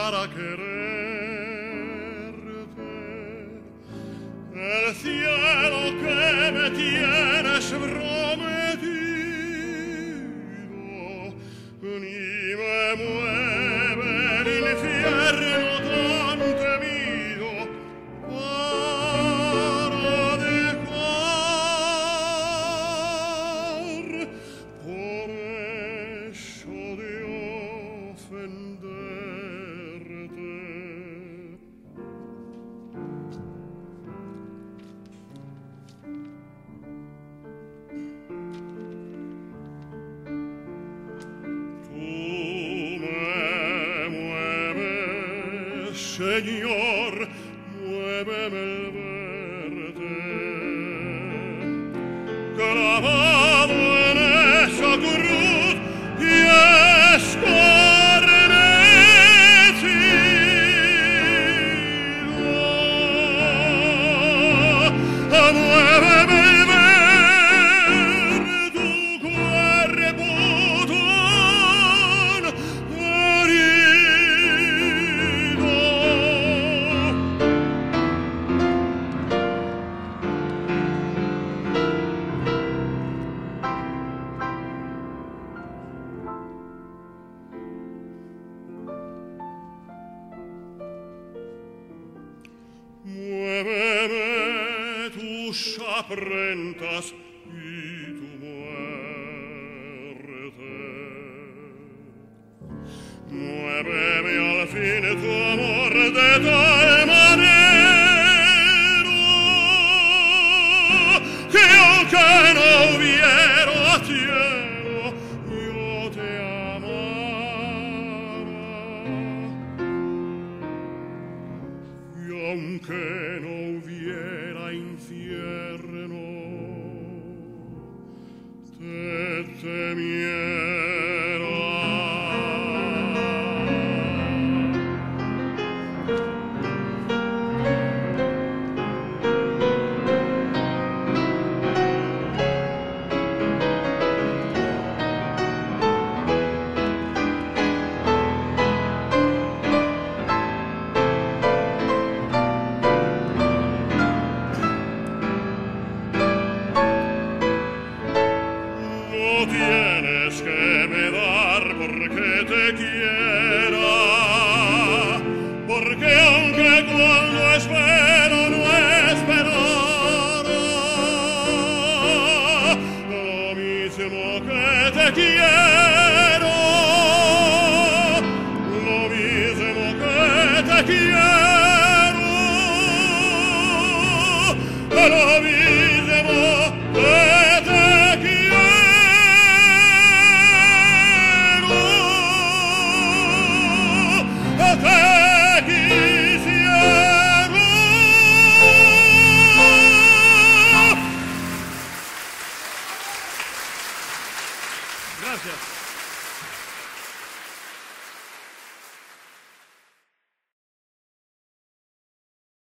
para quererte. El cielo que me tienes prometido ni me mueve el infierno tan temido para dejar por eso de ofenderte. Señor, muéveme el verte, clavado en esa cruz y escarnecido. Muéveme el ver tu cuerpo tan herido. Muéveme tus afrentas y tu muerte. Muéveme al fin tu amor de tal manera que aunque no hubiera cielo, yo te amara. Y aunque no hubiera infierno, te temiera. No tienes que medar porque te quiera, porque aunque cuando espero no esperara, lo mismo que te quiero, lo mismo que te quiero, lo mismo